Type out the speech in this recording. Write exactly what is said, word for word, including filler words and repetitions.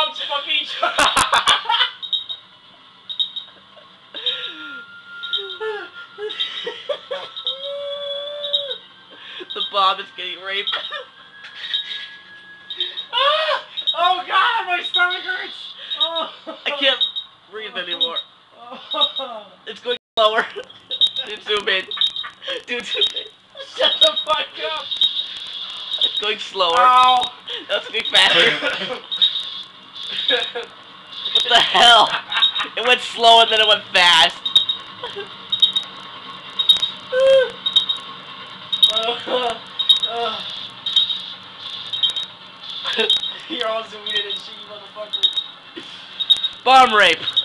bombs fucking each other. The bomb is getting raped. Ah! Oh god, my stomach hurts. Oh. I can't breathe anymore. Oh. It's going slower. Dude, zoom in. Dude, zoom in. Shut the fuck up. It's going slower. Ow. That's going faster. What the hell? It went slow and then it went fast. You're all zoomed in and shit, you motherfucker. Bomb rape.